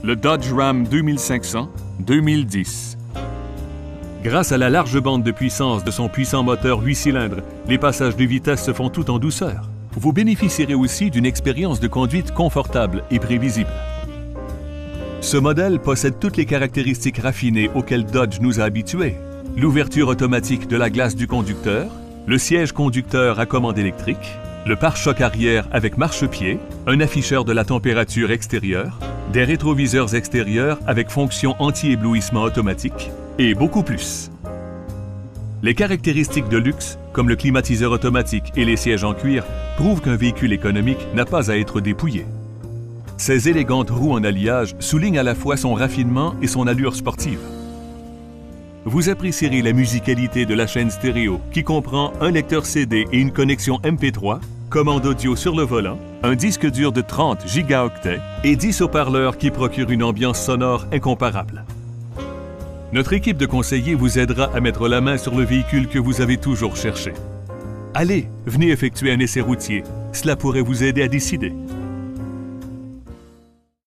le Dodge Ram 2500 2010. Grâce à la large bande de puissance de son puissant moteur 8 cylindres, les passages de vitesse se font tout en douceur. Vous bénéficierez aussi d'une expérience de conduite confortable et prévisible. Ce modèle possède toutes les caractéristiques raffinées auxquelles Dodge nous a habitués. L'ouverture automatique de la glace du conducteur, le siège conducteur à commande électrique, le pare-choc arrière avec marchepied, un afficheur de la température extérieure, des rétroviseurs extérieurs avec fonction anti-éblouissement automatique et beaucoup plus. Les caractéristiques de luxe, comme le climatiseur automatique et les sièges en cuir, prouvent qu'un véhicule économique n'a pas à être dépouillé. Ces élégantes roues en alliage soulignent à la fois son raffinement et son allure sportive. Vous apprécierez la musicalité de la chaîne stéréo qui comprend un lecteur CD et une connexion MP3, commande audio sur le volant, un disque dur de 30 gigaoctets et 10 haut-parleurs qui procurent une ambiance sonore incomparable. Notre équipe de conseillers vous aidera à mettre la main sur le véhicule que vous avez toujours cherché. Allez, venez effectuer un essai routier. Cela pourrait vous aider à décider.